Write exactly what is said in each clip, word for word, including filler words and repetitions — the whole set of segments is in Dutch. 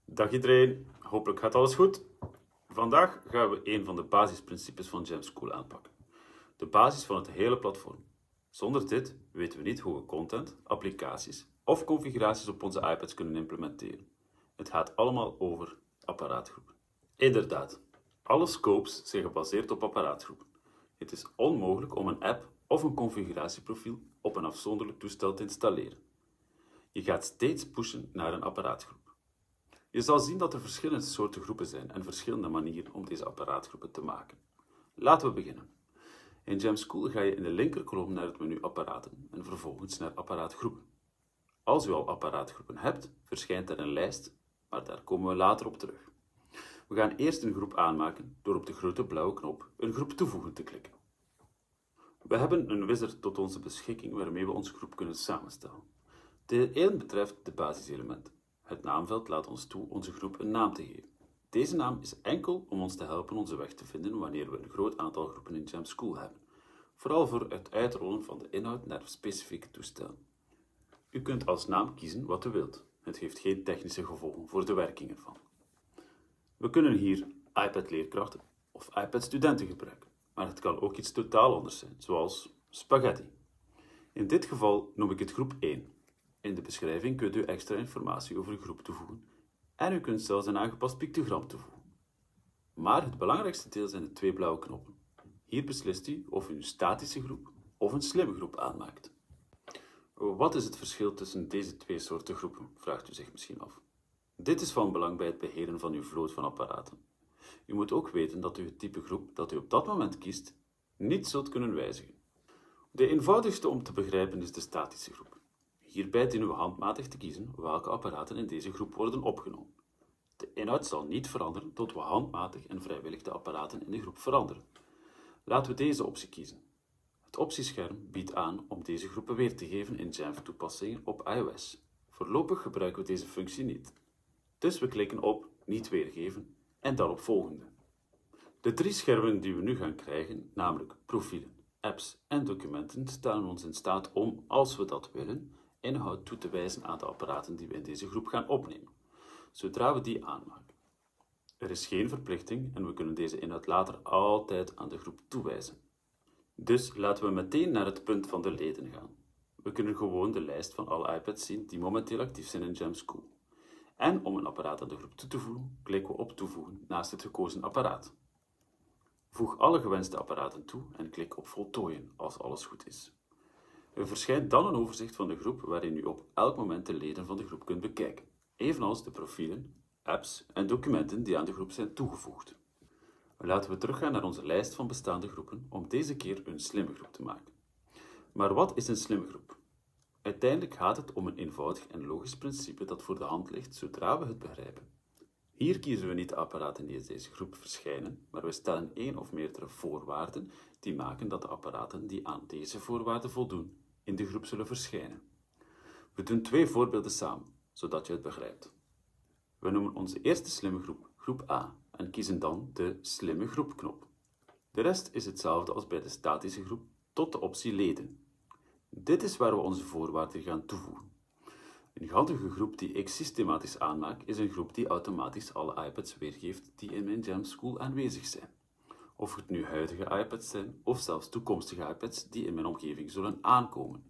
Dag iedereen, hopelijk gaat alles goed. Vandaag gaan we een van de basisprincipes van Jamschool aanpakken. De basis van het hele platform. Zonder dit weten we niet hoe we content, applicaties of configuraties op onze iPads kunnen implementeren. Het gaat allemaal over apparaatgroepen. Inderdaad, alle scopes zijn gebaseerd op apparaatgroepen. Het is onmogelijk om een app of een configuratieprofiel op een afzonderlijk toestel te installeren. Je gaat steeds pushen naar een apparaatgroep. Je zal zien dat er verschillende soorten groepen zijn en verschillende manieren om deze apparaatgroepen te maken. Laten we beginnen. In Jamschool ga je in de linkerkolom naar het menu apparaten en vervolgens naar apparaatgroepen. Als u al apparaatgroepen hebt, verschijnt er een lijst, maar daar komen we later op terug. We gaan eerst een groep aanmaken door op de grote blauwe knop een groep toevoegen te klikken. We hebben een wizard tot onze beschikking waarmee we onze groep kunnen samenstellen. Deel één betreft de basiselementen. Het naamveld laat ons toe onze groep een naam te geven. Deze naam is enkel om ons te helpen onze weg te vinden wanneer we een groot aantal groepen in Jamschool hebben. Vooral voor het uitrollen van de inhoud naar specifieke toestellen. U kunt als naam kiezen wat u wilt. Het heeft geen technische gevolgen voor de werking ervan. We kunnen hier iPad-leerkrachten of iPad-studenten gebruiken, maar het kan ook iets totaal anders zijn, zoals spaghetti. In dit geval noem ik het groep één. In de beschrijving kunt u extra informatie over uw groep toevoegen en u kunt zelfs een aangepast pictogram toevoegen. Maar het belangrijkste deel zijn de twee blauwe knoppen. Hier beslist u of u een statische groep of een slimme groep aanmaakt. Wat is het verschil tussen deze twee soorten groepen, vraagt u zich misschien af. Dit is van belang bij het beheren van uw vloot van apparaten. U moet ook weten dat u het type groep dat u op dat moment kiest niet zult kunnen wijzigen. De eenvoudigste om te begrijpen is de statische groep. Hierbij dienen we handmatig te kiezen welke apparaten in deze groep worden opgenomen. De inhoud zal niet veranderen tot we handmatig en vrijwillig de apparaten in de groep veranderen. Laten we deze optie kiezen. Het optiescherm biedt aan om deze groepen weer te geven in Jamf-toepassingen op iOS. Voorlopig gebruiken we deze functie niet. Dus we klikken op Niet weergeven en dan op Volgende. De drie schermen die we nu gaan krijgen, namelijk profielen, apps en documenten, stellen ons in staat om, als we dat willen, inhoud toe te wijzen aan de apparaten die we in deze groep gaan opnemen, zodra we die aanmaken. Er is geen verplichting en we kunnen deze inhoud later altijd aan de groep toewijzen. Dus laten we meteen naar het punt van de leden gaan. We kunnen gewoon de lijst van alle iPads zien die momenteel actief zijn in Jamschool. En om een apparaat aan de groep toe te voegen, klikken we op Toevoegen naast het gekozen apparaat. Voeg alle gewenste apparaten toe en klik op Voltooien als alles goed is. Er verschijnt dan een overzicht van de groep waarin u op elk moment de leden van de groep kunt bekijken, evenals de profielen, apps en documenten die aan de groep zijn toegevoegd. Laten we teruggaan naar onze lijst van bestaande groepen om deze keer een slimme groep te maken. Maar wat is een slimme groep? Uiteindelijk gaat het om een eenvoudig en logisch principe dat voor de hand ligt zodra we het begrijpen. Hier kiezen we niet de apparaten die in deze groep verschijnen, maar we stellen één of meerdere voorwaarden die maken dat de apparaten die aan deze voorwaarden voldoen in de groep zullen verschijnen. We doen twee voorbeelden samen, zodat je het begrijpt. We noemen onze eerste slimme groep groep A en kiezen dan de slimme groep knop. De rest is hetzelfde als bij de statische groep tot de optie leden. Dit is waar we onze voorwaarden gaan toevoegen. Een handige groep die ik systematisch aanmaak is een groep die automatisch alle iPads weergeeft die in mijn Jamschool aanwezig zijn. Of het nu huidige iPads zijn of zelfs toekomstige iPads die in mijn omgeving zullen aankomen.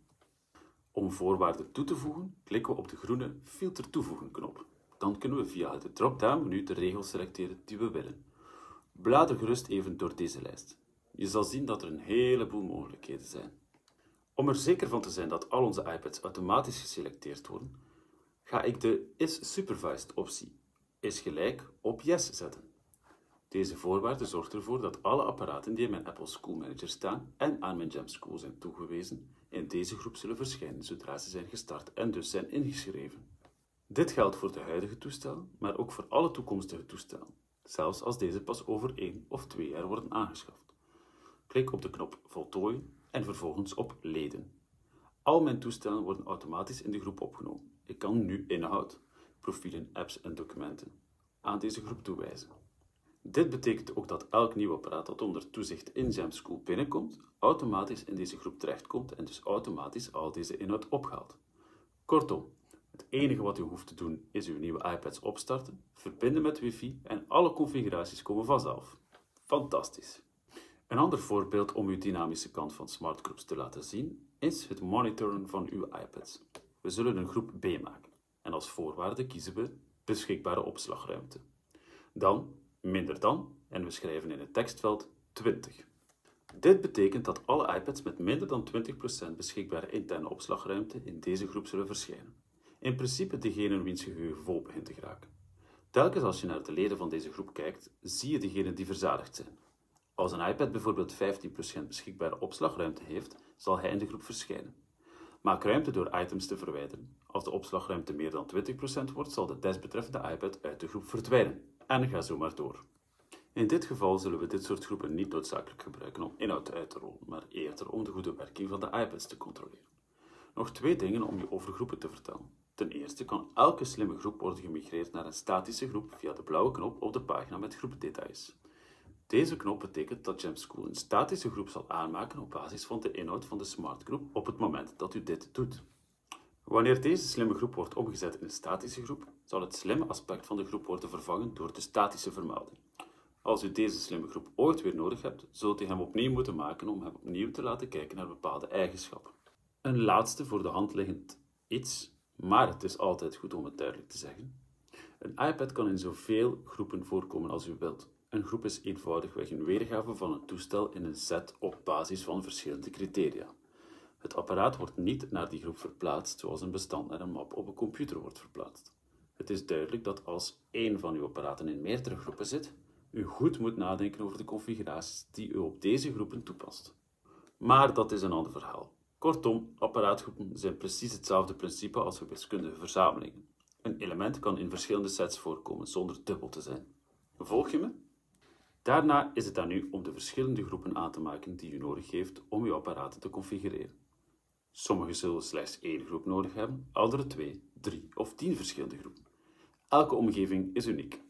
Om voorwaarden toe te voegen, klikken we op de groene Filter toevoegen knop. Dan kunnen we via het drop-down menu de regels selecteren die we willen. Blader gerust even door deze lijst. Je zal zien dat er een heleboel mogelijkheden zijn. Om er zeker van te zijn dat al onze iPads automatisch geselecteerd worden, ga ik de Is Supervised optie is gelijk op Yes zetten. Deze voorwaarde zorgt ervoor dat alle apparaten die in mijn Apple School Manager staan en aan mijn Jamschool zijn toegewezen, in deze groep zullen verschijnen zodra ze zijn gestart en dus zijn ingeschreven. Dit geldt voor de huidige toestellen, maar ook voor alle toekomstige toestellen, zelfs als deze pas over één of twee jaar worden aangeschaft. Klik op de knop Voltooien en vervolgens op Leden. Al mijn toestellen worden automatisch in de groep opgenomen. Ik kan nu inhoud, profielen, apps en documenten aan deze groep toewijzen. Dit betekent ook dat elk nieuw apparaat dat onder toezicht in Jamschool binnenkomt, automatisch in deze groep terechtkomt en dus automatisch al deze inhoud ophaalt. Kortom, Het enige wat u hoeft te doen is uw nieuwe iPads opstarten, verbinden met wifi en alle configuraties komen vanzelf. Fantastisch! Een ander voorbeeld om uw dynamische kant van Smart Groups te laten zien is het monitoren van uw iPads. We zullen een groep B maken en als voorwaarde kiezen we beschikbare opslagruimte. Dan minder dan en we schrijven in het tekstveld twintig. Dit betekent dat alle iPads met minder dan twintig procent beschikbare interne opslagruimte in deze groep zullen verschijnen. In principe degenen wiens geheugen vol begint te geraken. Telkens als je naar de leden van deze groep kijkt, zie je degenen die verzadigd zijn. Als een iPad bijvoorbeeld vijftien procent beschikbare opslagruimte heeft, zal hij in de groep verschijnen. Maak ruimte door items te verwijderen. Als de opslagruimte meer dan twintig procent wordt, zal de desbetreffende iPad uit de groep verdwijnen. En ga zo maar door. In dit geval zullen we dit soort groepen niet noodzakelijk gebruiken om inhoud uit te rollen, maar eerder om de goede werking van de iPads te controleren. Nog twee dingen om je over groepen te vertellen. Ten eerste kan elke slimme groep worden gemigreerd naar een statische groep via de blauwe knop op de pagina met groepdetails. Deze knop betekent dat Gemschool een statische groep zal aanmaken op basis van de inhoud van de Smart Group op het moment dat u dit doet. Wanneer deze slimme groep wordt omgezet in een statische groep, zal het slimme aspect van de groep worden vervangen door de statische vermelding. Als u deze slimme groep ooit weer nodig hebt, zult u hem opnieuw moeten maken om hem opnieuw te laten kijken naar bepaalde eigenschappen. Een laatste voor de hand liggend iets, maar het is altijd goed om het duidelijk te zeggen. Een iPad kan in zoveel groepen voorkomen als u wilt. Een groep is eenvoudigweg een weergave van een toestel in een set op basis van verschillende criteria. Het apparaat wordt niet naar die groep verplaatst zoals een bestand naar een map op een computer wordt verplaatst. Het is duidelijk dat als één van uw apparaten in meerdere groepen zit, u goed moet nadenken over de configuraties die u op deze groepen toepast. Maar dat is een ander verhaal. Kortom, apparaatgroepen zijn precies hetzelfde principe als wiskundige verzamelingen. Een element kan in verschillende sets voorkomen zonder dubbel te zijn. Volg je me? Daarna is het aan u om de verschillende groepen aan te maken die u nodig heeft om uw apparaten te configureren. Sommigen zullen slechts één groep nodig hebben, andere twee, drie of tien verschillende groepen. Elke omgeving is uniek.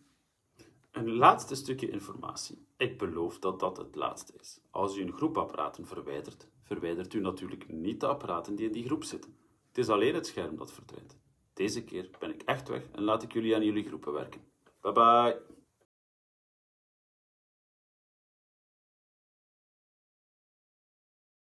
Een laatste stukje informatie. Ik beloof dat dat het laatste is. Als u een groep apparaten verwijdert, verwijdert u natuurlijk niet de apparaten die in die groep zitten. Het is alleen het scherm dat verdwijnt. Deze keer ben ik echt weg en laat ik jullie aan jullie groepen werken. Bye bye!